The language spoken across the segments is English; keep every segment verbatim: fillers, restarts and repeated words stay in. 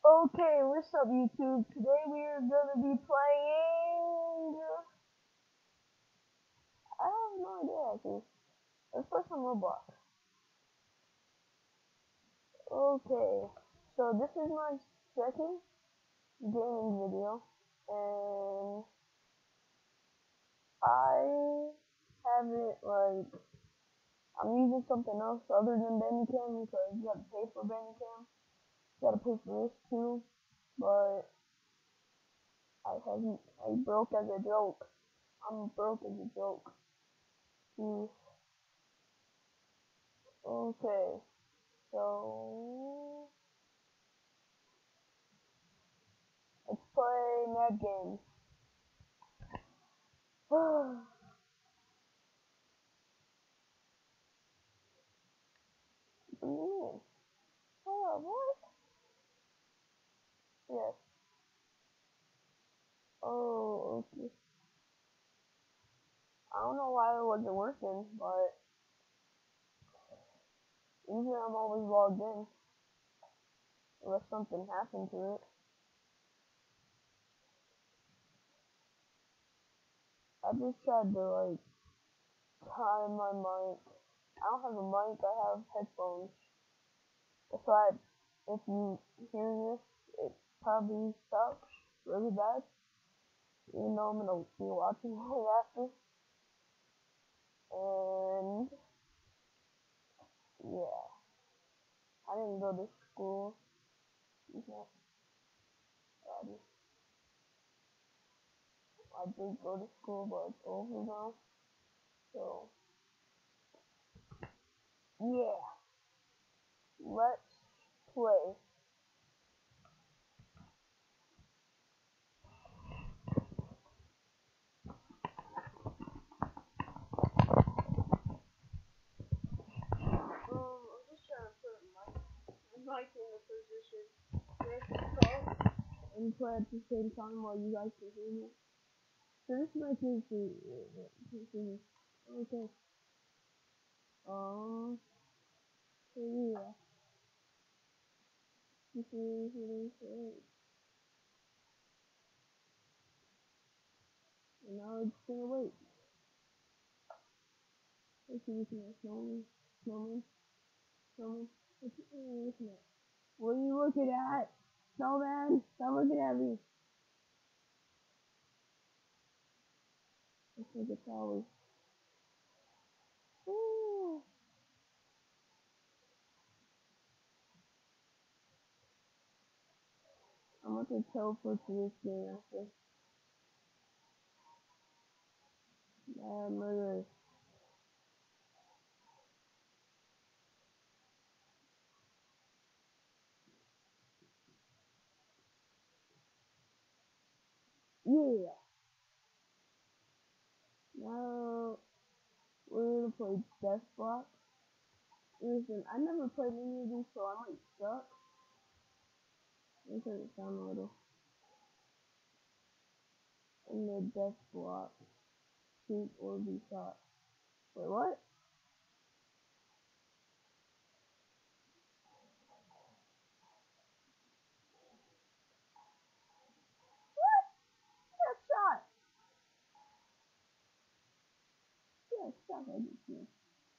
Okay, what's up YouTube? Today we are gonna be playing... I have no idea actually. Let's play some Roblox. Okay, so this is my second gaming video, and I haven't, like, I'm using something else other than Bandicam because you gotta pay for Bandicam. You gotta pay for this too, but I haven't, I broke as a joke. I'm broke as a joke. Jeez. Okay, so let's play Mad Games. What do you mean? Oh, what? Yes. Oh, okay. I don't know why it wasn't working, but usually I'm always logged in, unless something happened to it. I just tried to, like, tie my mic. I don't have a mic, I have headphones. That's why, if you hear this, it probably sucks really bad. Even though I'm gonna be watching it after. And, yeah. I didn't go to school. Yeah. Um, I did go to school, but it's over now. So, yeah. Let's play. Um, I'm just trying to put my, my mic in the position where I can talk and play at the same time while you guys can hear me. So this mic is the, okay. Um, so yeah. This is what it. And now it's gonna wait. Let's see, looking at snowman, snowman, snowman. What are you looking at? What are you looking at? Snowman, stop looking at me. Let's make a tower. Ooh. I'm gonna teleport to this game after. Bad murder. Yeah. Now we're gonna play Death Block. Listen, I never played any of these, so I might suck. Let me turn it down a little. In the Death Block, shoot or be shot. Wait, what? What? Got shot. Yeah, stop. I just missed.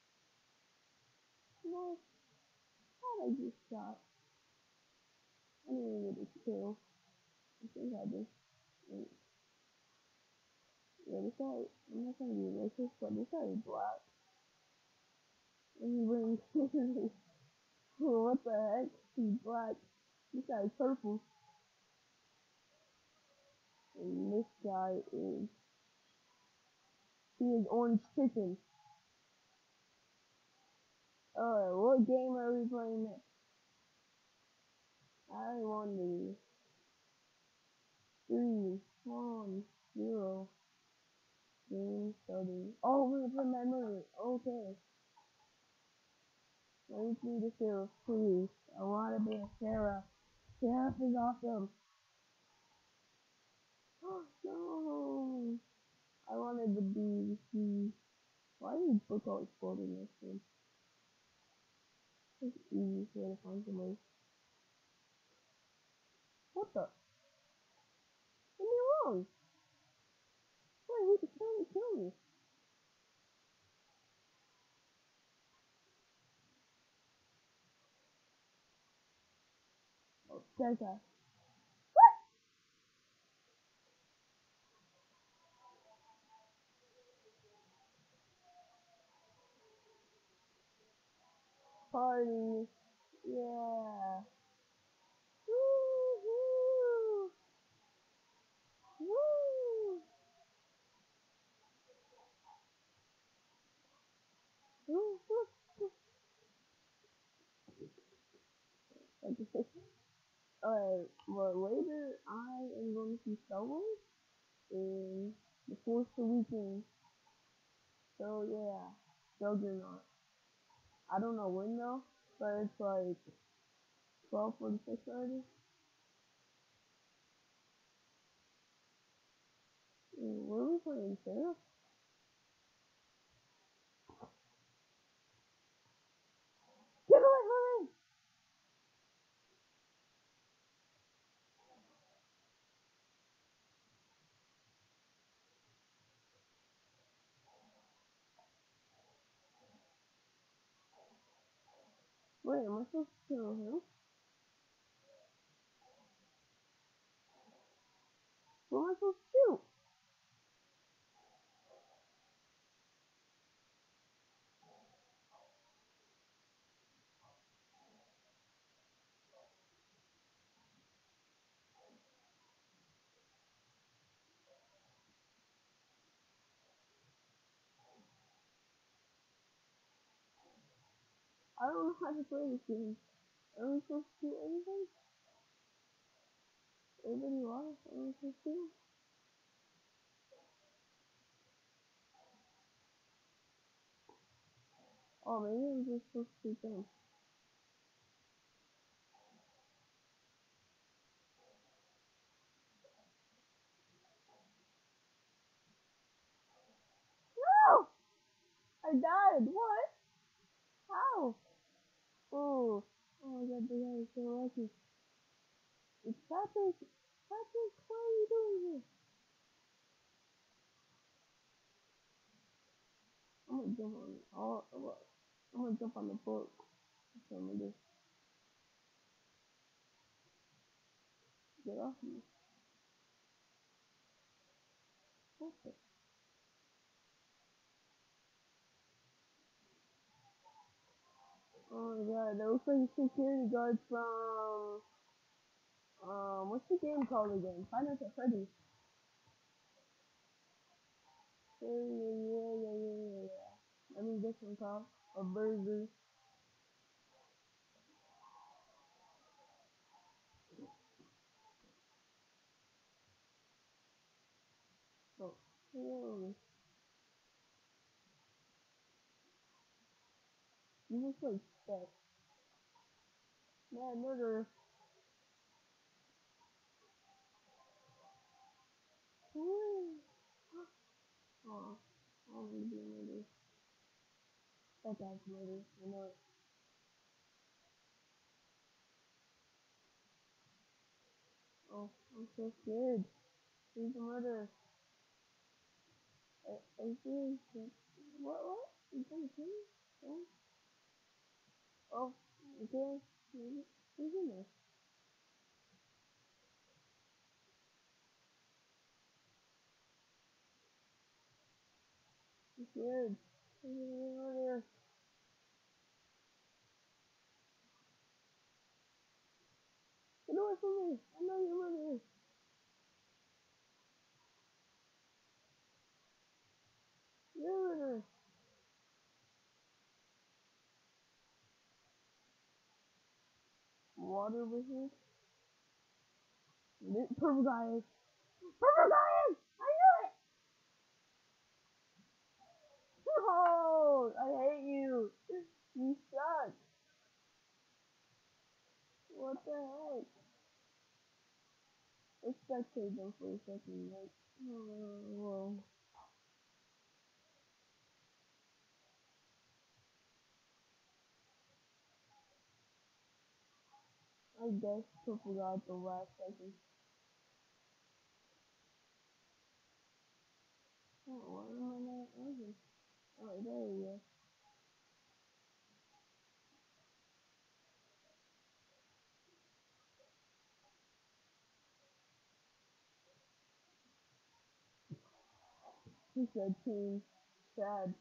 What? How did I just shot? I didn't even get a kill. I think I just. Wait. Yeah, this guy. I'm not gonna be racist, but this guy is black. And he wearing scissors. What the heck? He's black. This guy is purple. And this guy is. He is orange chicken. Alright, what game are we playing next? I wonder. Three, one, zero. Game starting. Oh, we're gonna play memory. Okay. Let me be the sheriff, please. I wanna be a sheriff. Sheriff is awesome. No. I wanted to be the. Why is this book always folding this thing? It's the easiest way to find somebody. what the? Leave me alone. Wait, he's trying to kill me. Oh, that guy. What? Party. Yeah. Woo-hoo. Woo. Woo-hoo. Alright, well later I am going to see Star Wars in The Force Awakens. So yeah, Juggernaut. I don't know when though, but it's like twelve forty-six already. What are we playing, Sarah? Get away from me! Wait, am I supposed to kill him? Who am I supposed to shoot? I don't know how to play this game. Are we supposed to shoot anybody? Everybody alive? Are we supposed to? Oh, maybe I'm just supposed to shoot them. No! I died! What? How? Oh. Oh my god, the guy is so lucky. It's Patrick! Patrick, what are you doing here? I'm gonna jump on all what? I'm gonna jump on the book. That's what I'm gonna do. Get off me. What the? Oh my god, that looks like a security guard from um what's the game called again? Five Nights at Freddy's. Yeah, yeah, yeah, yeah, yeah, yeah, yeah. I mean this one called a burger. Oh, whoa. You look like that. Man, murder. Woo. Oh, I want to be a murder. That guy's murder. I know it. Oh, I'm so scared. He's a murderer. I, I see. What? What? You trying to kill me? Oh, oh, okay. Maybe. Who's in there? I'm scared. He's a murderer. Get away from me. I know you're a murderer. You're a murderer. Water wizard. Purple guy is. Purple guy is! I knew it! Oh, I hate you. You suck. What the heck? Let's spectate them for a second. Like, oh, whoa. I guess Purple got the last second. Oh, why am I not over? Oh, there we go. He said team. Sad.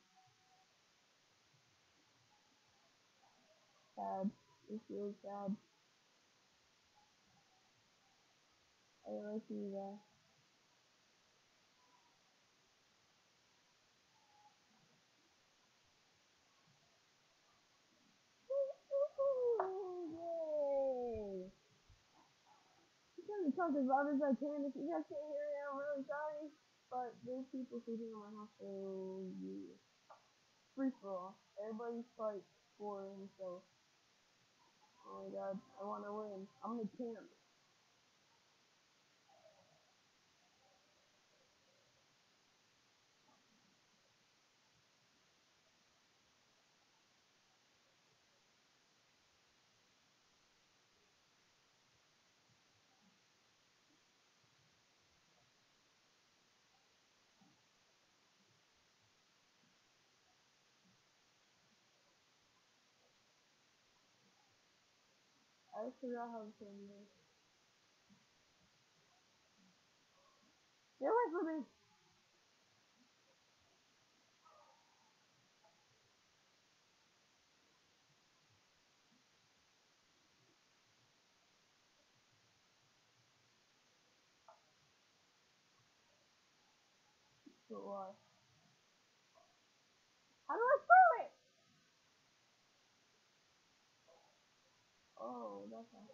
Sad. It's really sad. I like you guys. Yay! I'm trying to talk as loud as I can. If you guys can't hear me, I'm really sorry. But there's people sleeping in my house, so yeah. Free for all. Everybody fight for himself. Oh my god, I wanna win. I'm the champ. I forgot how to play this. Get away from me! But why? How do I throw it? Oh, that's how.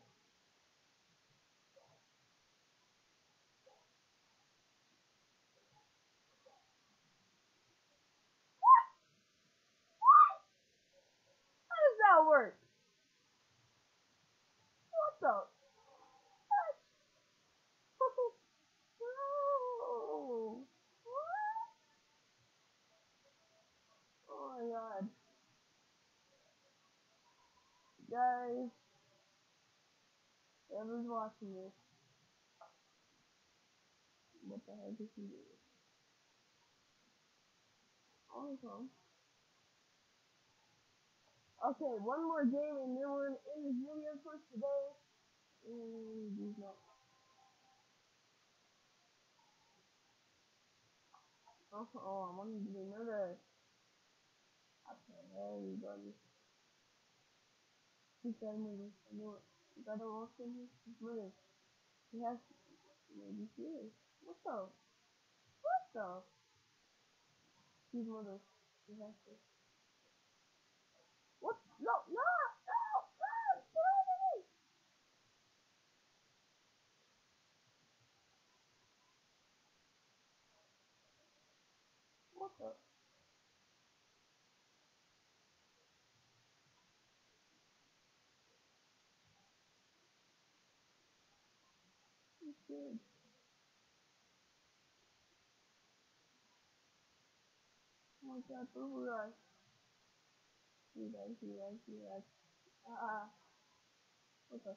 How does that work? What the? What? No! What? Oh my god. Guys, whoever's watching this, what the heck is he doing? Also, okay, one more game and then we're in this video for today. And these not. Oh, oh, I wanted to do another. Okay, everybody. He's got to move. I know it. You gotta walk in here. He's moving. He has to. Maybe he is. What the? What the? He's moving. He has to. What? No, no, no, no! Get over me! What the? He's good. Oh my god, Boo Guy. He does, he does, he does. Ah, uh, what the?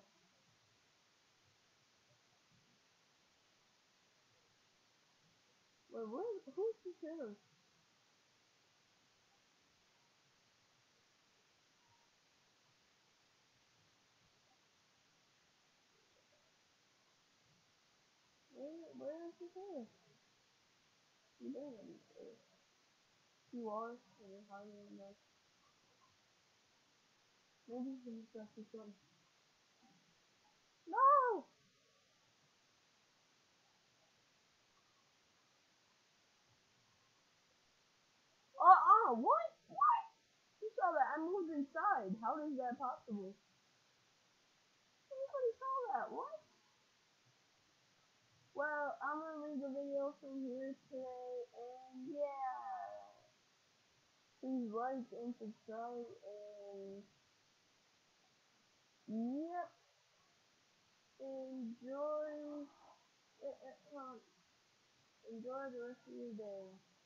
Wait, what? Who's the killer? Where, where is the killer? You better not be killer. You are, and you're hiding in there. Maybe you can distract your son. No! Uh-uh, what? What? You saw that? I moved inside. How is that possible? Nobody saw that. What? Well, I'm gonna leave the video from here today, and yeah. Please like and subscribe, and yep. Enjoy, uh, uh, enjoy the rest of your day.